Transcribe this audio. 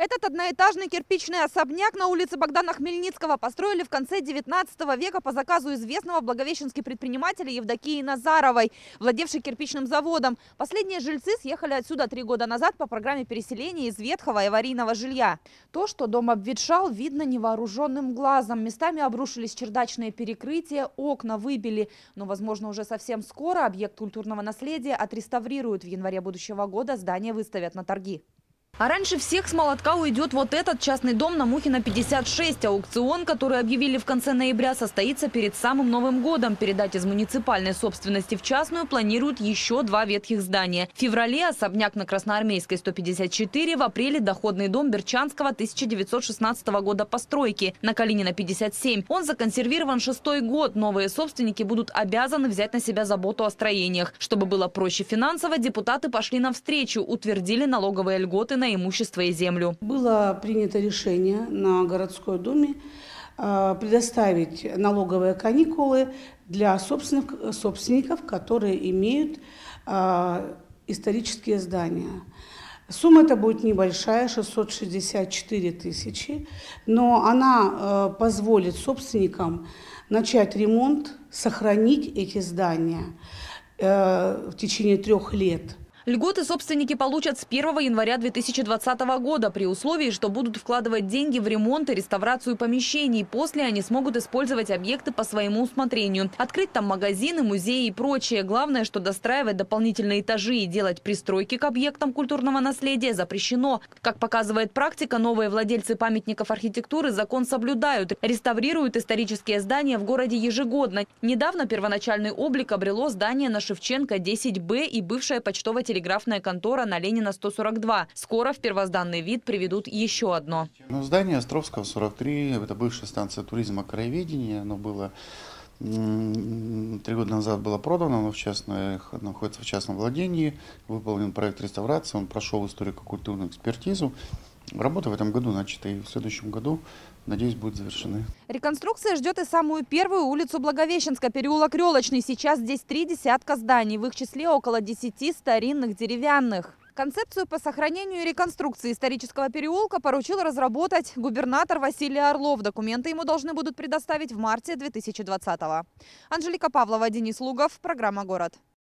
Этот одноэтажный кирпичный особняк на улице Богдана Хмельницкого построили в конце 19 века по заказу известного благовещенского предпринимателя Евдокии Назаровой, владевшей кирпичным заводом. Последние жильцы съехали отсюда 3 года назад по программе переселения из ветхого и аварийного жилья. То, что дом обветшал, видно невооруженным глазом. Местами обрушились чердачные перекрытия, окна выбили. Но, возможно, уже совсем скоро объект культурного наследия отреставрируют. В январе будущего года здание выставят на торги. А раньше всех с молотка уйдет вот этот частный дом на Мухина 56. Аукцион, который объявили в конце ноября, состоится перед самым Новым годом. Передать из муниципальной собственности в частную планируют еще 2 ветхих здания. В феврале особняк на Красноармейской 154, в апреле доходный дом Берчанского 1916 года постройки на Калинина 57. Он законсервирован 6-й год. Новые собственники будут обязаны взять на себя заботу о строениях. Чтобы было проще финансово, депутаты пошли навстречу, утвердили налоговые льготы на имущество и землю. Было принято решение на городской думе предоставить налоговые каникулы для собственников, которые имеют исторические здания. Сумма эта будет небольшая, 664 тысячи, но она позволит собственникам начать ремонт, сохранить эти здания в течение 3 лет. Льготы собственники получат с 1 января 2020 года при условии, что будут вкладывать деньги в ремонт и реставрацию помещений. После они смогут использовать объекты по своему усмотрению. Открыть там магазины, музеи и прочее. Главное, что достраивать дополнительные этажи и делать пристройки к объектам культурного наследия запрещено. Как показывает практика, новые владельцы памятников архитектуры закон соблюдают. Реставрируют исторические здания в городе ежегодно. Недавно первоначальный облик обрело здание на Шевченко 10Б и бывшая почтовая телеграфная контора на Ленина 142. Скоро в первозданный вид приведут еще одно. Здание Островского 43, это бывшая станция туризма краеведения. Оно было 3 года назад было продано, оно находится в частном владении. Выполнен проект реставрации, он прошел историко-культурную экспертизу. Работа в этом году начата и в следующем году, надеюсь, будут завершены. Реконструкция ждет и самую первую улицу Благовещенска, переулок Релочный. Сейчас здесь 3 десятка зданий, в их числе около 10 старинных деревянных. Концепцию по сохранению и реконструкции исторического переулка поручил разработать губернатор Василий Орлов. Документы ему должны будут предоставить в марте 2020-го. Анжелика Павлова, Денис Лугов, программа «Город».